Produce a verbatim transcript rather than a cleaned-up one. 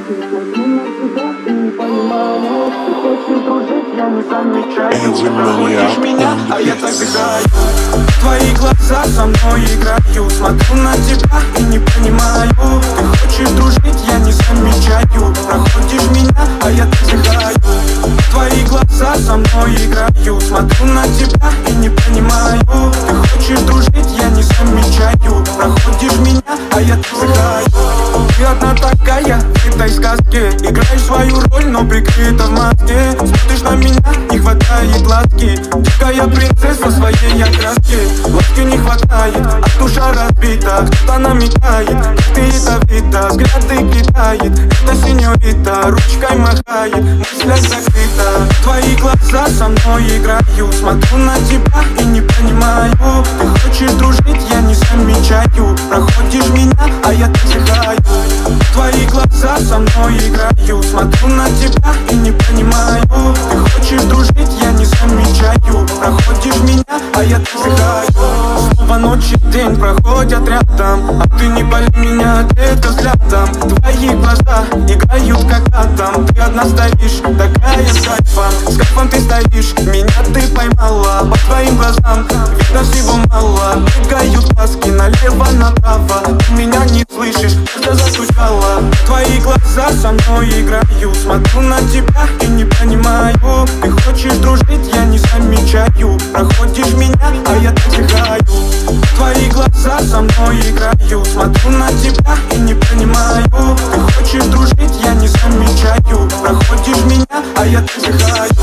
Смотрю на тебя и не понимаю, ты хочешь дружить, я не замечаю. Проходишь меня, а я так играю. Твои глаза со мной играют. Смотрю на тебя и не понимаю, ты хочешь дружить, я не замечаю. Проходишь меня, а я так играю. Твои глаза со мной играют. Смотрю на тебя и не понимаю, ты хочешь дружить, я не замечаю. Проходишь меня, а я так играю. Ты одна такая в этой сказке, играешь свою роль, но прикрыта в маске. Смотришь на меня, не хватает ласки. Дикая принцесса своей окраски. Ласки не хватает, а душа разбита. Кто-то намекает, ты ядовита. Взгляды кидает, это сеньорита. Ручкой махает, мыслях закрыта. Твои глаза со мной играют. Смотрю на тебя и не понимаю, ты хочешь дружить, я не замечаю. Проходишь меня, а я так играю. Твои глаза со мной играют. Смотрю на тебя и не понимаю, ты хочешь дружить, я не замечаю. Проходишь меня, а я так играю. Снова ночь и день проходят рядом, а ты не пали меня где-то взглядом. Твои глаза играют как атом. Ты одна стоишь, такая с кайфом. С кайфом ты стоишь, меня ты поймала. По твоим глазам видно всего мало. Бегают глазки налево-направо. Ты меня не слышишь, когда застучала. Твои глаза со мной играют. Смотрю на тебя и не понимаю, ты хочешь дружить, я не замечаю. Проходишь меня, а я так играю. Твои глаза со мной играют. Смотрю на тебя и не понимаю, ты хочешь дружить, я не замечаю. Проходишь меня, а я так играю.